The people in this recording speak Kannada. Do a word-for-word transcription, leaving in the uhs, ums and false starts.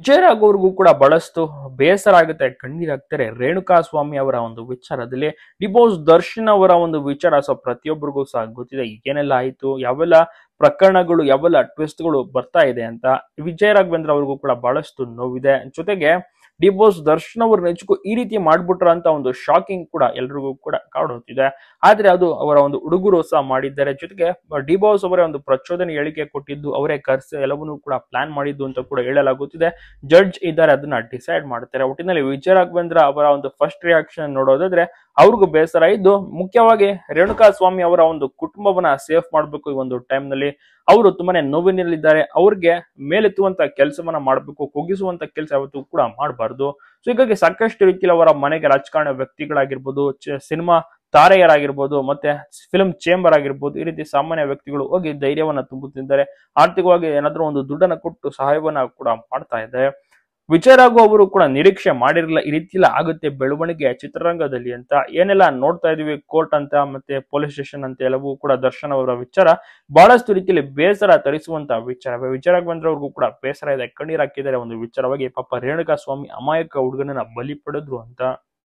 ವಿಜಯರಾಘವ್ ಅವ್ರಿಗೂ ಕೂಡ ಬಹಳಷ್ಟು ಬೇಸರ ಆಗುತ್ತೆ, ಕಣ್ಣೀರಾಗ್ತಾರೆ ರೇಣುಕಾ ಸ್ವಾಮಿ ಅವರ ಒಂದು ವಿಚಾರದಲ್ಲಿ. ಡಿಬೋಸ್ ದರ್ಶನ್ ಅವರ ಒಂದು ವಿಚಾರ ಸೊ ಪ್ರತಿಯೊಬ್ಬರಿಗೂ ಸಹ ಗೊತ್ತಿದೆ ಏನೆಲ್ಲ ಆಯ್ತು, ಯಾವೆಲ್ಲ ಪ್ರಕರಣಗಳು, ಯಾವೆಲ್ಲ ಟ್ವಿಸ್ಟ್ಗಳು ಬರ್ತಾ ಇದೆ ಅಂತ. ವಿಜಯ ರಾಘವೇಂದ್ರ ಅವ್ರಿಗೂ ಕೂಡ ಬಹಳಷ್ಟು ನೋವಿದೆ. ಜೊತೆಗೆ ಡಿಬೋಸ್ ದರ್ಶನ್ ಅವರು ನಿಜಕ್ಕೂ ಈ ರೀತಿ ಮಾಡ್ಬಿಟ್ರ ಅಂತ ಒಂದು ಶಾಕಿಂಗ್ ಕೂಡ ಎಲ್ರಿಗೂ ಕೂಡ ಕಾಡುತ್ತಿದೆ. ಆದ್ರೆ ಅದು ಅವರ ಒಂದು ಹುಡುಗರು ಸಹ ಮಾಡಿದ್ದಾರೆ. ಜೊತೆಗೆ ಡಿಬೋಸ್ ಅವರೇ ಒಂದು ಪ್ರಚೋದನೆ ಹೇಳಿಕೆ ಕೊಟ್ಟಿದ್ದು, ಅವರೇ ಖರ್ಚು ಎಲ್ಲವನ್ನೂ ಕೂಡ ಪ್ಲಾನ್ ಮಾಡಿದ್ದು ಅಂತ ಕೂಡ ಹೇಳಲಾಗುತ್ತಿದೆ. ಜಡ್ಜ್ ಇದ್ದಾರೆ, ಅದನ್ನ ಡಿಸೈಡ್ ಮಾಡ್ತಾರೆ. ಒಟ್ಟಿನಲ್ಲಿ ವಿಜಯ ರಾಘವೇಂದ್ರ ಅವರ ಒಂದು ಫಸ್ಟ್ ರಿಯಾಕ್ಷನ್ ನೋಡೋದಾದ್ರೆ ಅವ್ರಿಗೂ ಬೇಸರ ಇದ್ದು, ಮುಖ್ಯವಾಗಿ ರೇಣುಕಾ ಸ್ವಾಮಿ ಅವರ ಒಂದು ಕುಟುಂಬವನ್ನ ಸೇಫ್ ಮಾಡ್ಬೇಕು. ಈ ಒಂದು ಟೈಮ್ ನಲ್ಲಿ ಅವರು ತುಂಬಾನೇ ನೋವಿನಲ್ಲಿದ್ದಾರೆ. ಅವ್ರಿಗೆ ಮೇಲೆತ್ತುವಂತ ಕೆಲಸವನ್ನ ಮಾಡ್ಬೇಕು, ಕುಗ್ಗಿಸುವಂತ ಕೆಲಸ ಯಾವತ್ತೂ ಕೂಡ ಮಾಡಬಾರ್ದು. ಸೊ ಹೀಗಾಗಿ ಸಾಕಷ್ಟು ರೀತಿಯಲ್ಲಿ ಅವರ ಮನೆಗೆ ರಾಜಕಾರಣ ವ್ಯಕ್ತಿಗಳಾಗಿರ್ಬೋದು, ಸಿನಿಮಾ ತಾರೆಯರಾಗಿರ್ಬೋದು, ಮತ್ತೆ ಫಿಲ್ಮ್ ಚೇಂಬರ್ ಆಗಿರ್ಬೋದು, ಈ ರೀತಿ ಸಾಮಾನ್ಯ ವ್ಯಕ್ತಿಗಳು ಹೋಗಿ ಧೈರ್ಯವನ್ನ ತುಂಬುತ್ತಿದ್ದಾರೆ. ಆರ್ಥಿಕವಾಗಿ ಏನಾದ್ರೂ ಒಂದು ದುಡ್ಡನ್ನ ಕೊಟ್ಟು ಸಹಾಯವನ್ನ ಕೂಡ ಮಾಡ್ತಾ ಇದ್ದಾರೆ. ವಿಜಯ ರಾಘವ್ ಅವರು ಕೂಡ ನಿರೀಕ್ಷೆ ಮಾಡಿರಲಿಲ್ಲ ಈ ರೀತಿಯಲ್ಲ ಆಗುತ್ತೆ ಬೆಳವಣಿಗೆ ಚಿತ್ರರಂಗದಲ್ಲಿ ಅಂತ. ಏನೆಲ್ಲ ನೋಡ್ತಾ ಇದೀವಿ, ಕೋರ್ಟ್ ಅಂತ ಮತ್ತೆ ಪೊಲೀಸ್ ಸ್ಟೇಷನ್ ಅಂತ ಎಲ್ಲವೂ ಕೂಡ ದರ್ಶನ್ ಅವರ ವಿಚಾರ ಬಹಳಷ್ಟು ರೀತಿಯಲ್ಲಿ ಬೇಸರ ತರಿಸುವಂತ ವಿಚಾರ. ವಿಜಯ ರಾಘವೇಂದ್ರ ಅವ್ರಿಗೂ ಕೂಡ ಬೇಸರ ಇದೆ, ಕಣ್ಣೀರ್ ಹಾಕಿದ್ದಾರೆ ಒಂದು ವಿಚಾರವಾಗಿ. ಪಾಪ ರೇಣುಕಾ ಸ್ವಾಮಿ ಅಮಾಯಕ ಹುಡುಗನನ್ನ ಬಲಿ ಪಡೆದ್ರು ಅಂತ.